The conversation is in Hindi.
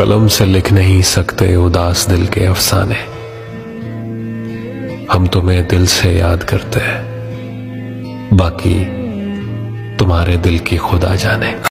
कलम से लिख नहीं सकते उदास दिल के अफसाने, हम तुम्हें दिल से याद करते हैं, बाकी तुम्हारे दिल की खुदा जाने।